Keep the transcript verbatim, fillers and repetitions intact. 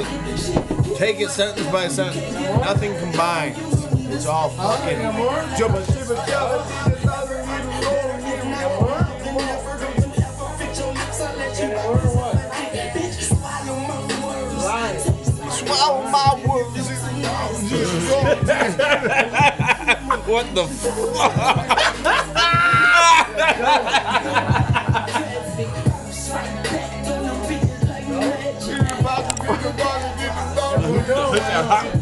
So take it sentence by sentence. Nothing combined. It's all fucking jubba jibba jabba. Swallow my words. What the fuck? Hot